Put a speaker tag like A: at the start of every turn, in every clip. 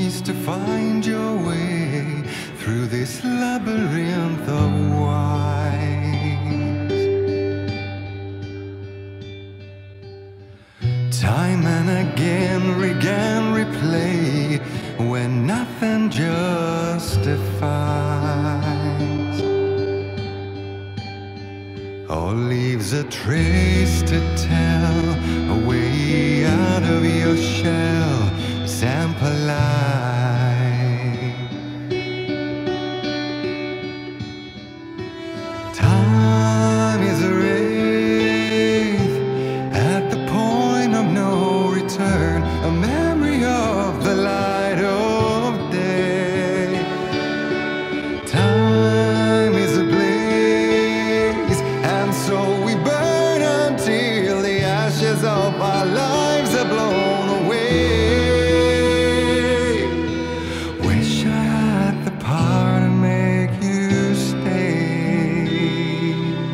A: ways to find your way through this labyrinth of whys. Time and again, replay when nothing justifies or leaves a trace to tell, a way out of your shell, sample life. Time is a wraith at the point of no return, a memory of the light of day. Time is a blaze, and so we burn until the ashes of our lives are blown away. Wish I had the power to make you stay.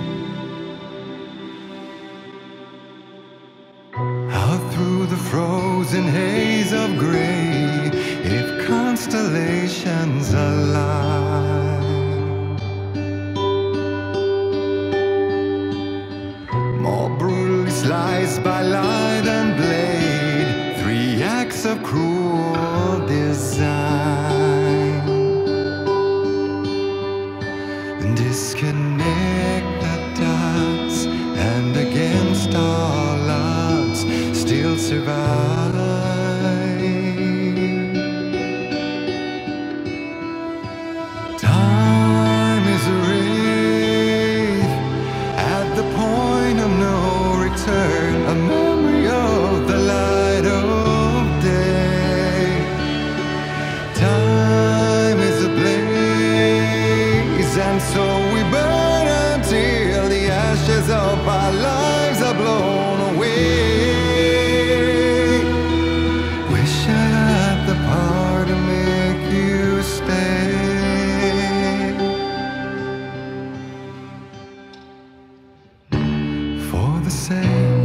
A: Out through the frozen haze of gray, if constellations align, more brutally sliced by light and blade, 3 acts of cruel design. Disconnect the dots, and against all odds still survive. Time is a wraith at the point of no return, a memory of the light of day. Time is a blaze, and so we burn until the ashes of our lives are blown away. Wish I had the power to make you stay. For the sake